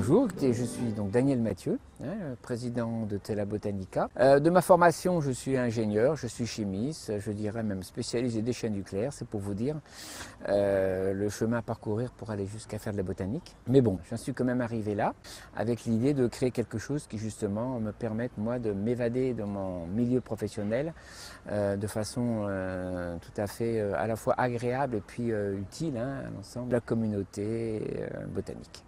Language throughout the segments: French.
Bonjour, je suis donc Daniel Mathieu, président de Tela Botanica. De ma formation, je suis ingénieur, je suis chimiste, je dirais même spécialiste des déchets nucléaires, c'est pour vous dire le chemin à parcourir pour aller jusqu'à faire de la botanique. Mais bon, j'en suis quand même arrivé là, avec l'idée de créer quelque chose qui justement me permette moi de m'évader de mon milieu professionnel de façon tout à fait à la fois agréable et puis utile à l'ensemble de la communauté botanique.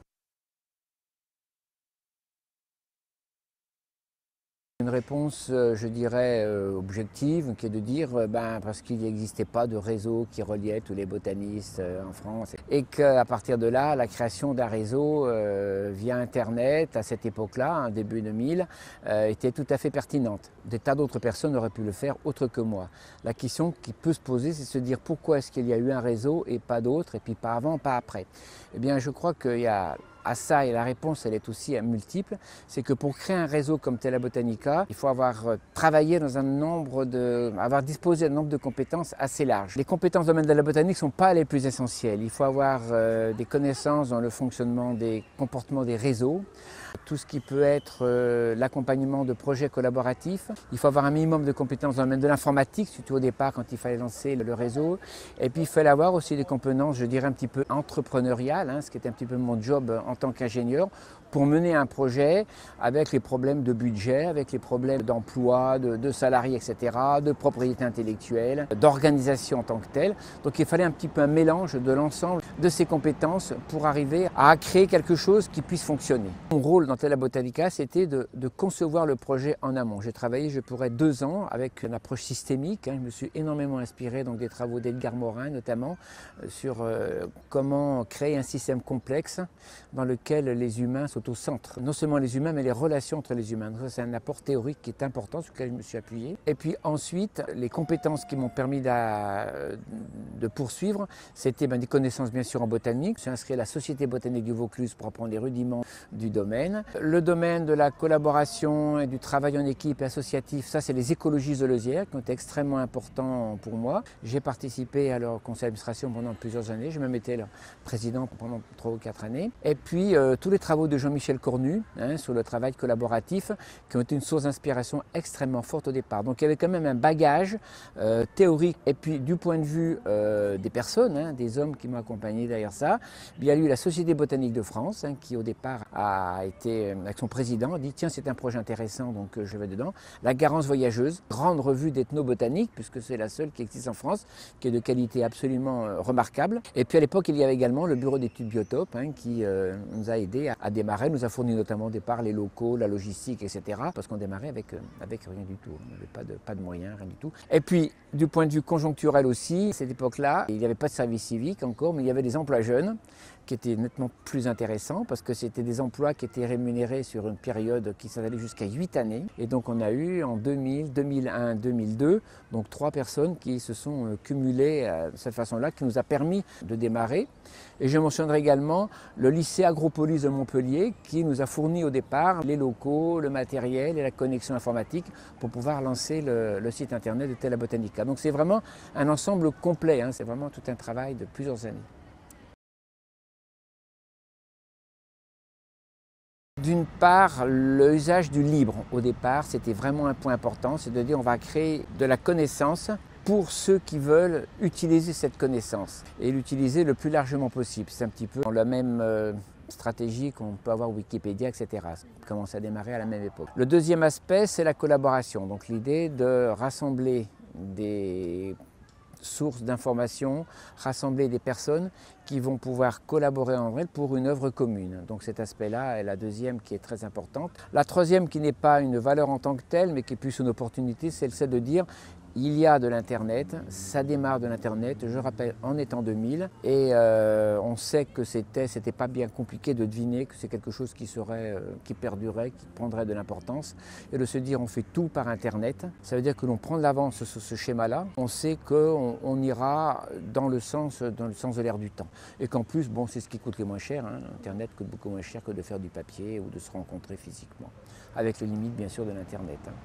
Une réponse, je dirais, objective, qui est de dire, parce qu'il n'existait pas de réseau qui reliait tous les botanistes en France, et qu'à partir de là, la création d'un réseau via Internet, à cette époque-là, début 2000, était tout à fait pertinente. Des tas d'autres personnes auraient pu le faire autre que moi. La question qui peut se poser, c'est de se dire pourquoi est-ce qu'il y a eu un réseau et pas d'autres, et puis pas avant, pas après. Eh bien, je crois qu'il y a à ça, et la réponse elle est aussi multiple, c'est que pour créer un réseau comme Tela Botanica, il faut avoir travaillé dans avoir disposé d'un nombre de compétences assez large. Les compétences dans le domaine de la botanique ne sont pas les plus essentielles. Il faut avoir des connaissances dans le fonctionnement des comportements des réseaux, tout ce qui peut être l'accompagnement de projets collaboratifs. Il faut avoir un minimum de compétences dans le domaine de l'informatique, surtout au départ quand il fallait lancer le réseau. Et puis il fallait avoir aussi des compétences, je dirais, un petit peu entrepreneuriales, ce qui était un petit peu mon job en tant qu'ingénieur, pour mener un projet avec les problèmes de budget, avec les problèmes d'emploi, de salariés, etc., de propriété intellectuelle, d'organisation en tant que telle. Donc il fallait un petit peu un mélange de l'ensemble de ces compétences pour arriver à créer quelque chose qui puisse fonctionner. Mon rôle dans Tela Botanica, c'était de concevoir le projet en amont. J'ai travaillé, je pourrais, 2 ans avec une approche systémique. Je me suis énormément inspiré donc, des travaux d'Edgar Morin, notamment, sur comment créer un système complexe dans lequel les humains sont au centre. Non seulement les humains, mais les relations entre les humains. Donc ça, c'est un apport théorique qui est important, sur lequel je me suis appuyé. Et puis ensuite, les compétences qui m'ont permis de poursuivre, c'était des connaissances bien sûr en botanique. Je suis inscrit à la Société botanique du Vaucluse pour apprendre les rudiments du domaine. Le domaine de la collaboration et du travail en équipe et associatif, ça c'est les écologies zoolosières qui ont été extrêmement importants pour moi. J'ai participé à leur conseil d'administration pendant plusieurs années. Je même été leur président pendant 3 ou 4 années. Et puis tous les travaux de Jean-Michel Cornu sur le travail collaboratif qui ont été une source d'inspiration extrêmement forte au départ. Donc il y avait quand même un bagage théorique. Et puis du point de vue des personnes, des hommes qui m'ont accompagné derrière ça, il y a eu la Société botanique de France qui au départ a été, avec son président, a dit tiens c'est un projet intéressant donc je vais dedans. La Garance voyageuse, grande revue d'ethnobotanique puisque c'est la seule qui existe en France, qui est de qualité absolument remarquable. Et puis à l'époque il y avait également le bureau d'études biotopes qui nous a aidé à démarrer, nous a fourni notamment au départ les locaux, la logistique, etc. Parce qu'on démarrait avec rien du tout, on n'avait pas de moyens, rien du tout. Et puis du point de vue conjoncturel aussi, à cette époque-là, il n'y avait pas de service civique encore, mais il y avait des emplois jeunes qui étaient nettement plus intéressants parce que c'était des emplois qui étaient rémunérés sur une période qui s'allait jusqu'à 8 années. Et donc on a eu en 2000, 2001, 2002, donc 3 personnes qui se sont cumulées de cette façon-là, qui nous a permis de démarrer. Et je mentionnerai également le lycée Agropolis de Montpellier qui nous a fourni au départ les locaux, le matériel et la connexion informatique pour pouvoir lancer le site internet de Tela Botanica. Donc c'est vraiment un ensemble complet, c'est vraiment tout un travail de plusieurs années. D'une part, l'usage du libre, au départ, c'était vraiment un point important, c'est de dire on va créer de la connaissance pour ceux qui veulent utiliser cette connaissance et l'utiliser le plus largement possible. C'est un petit peu la même stratégie qu'on peut avoir Wikipédia, etc. Ça commence à démarrer à la même époque. Le deuxième aspect, c'est la collaboration. Donc l'idée de rassembler des sources d'informations, rassembler des personnes qui vont pouvoir collaborer entre elles pour une œuvre commune. Donc cet aspect-là est la deuxième qui est très importante. La troisième qui n'est pas une valeur en tant que telle, mais qui est plus une opportunité, c'est celle de dire il y a de l'Internet, ça démarre de l'Internet, je rappelle, en étant 2000, et on sait que c'était pas bien compliqué de deviner que c'est quelque chose qui perdurait, qui prendrait de l'importance, et de se dire on fait tout par Internet. Ça veut dire que l'on prend de l'avance sur ce schéma-là, on sait qu'on ira dans le sens de l'air du temps. Et qu'en plus, c'est ce qui coûte le moins cher, Internet coûte beaucoup moins cher que de faire du papier ou de se rencontrer physiquement, avec les limites bien sûr de l'Internet.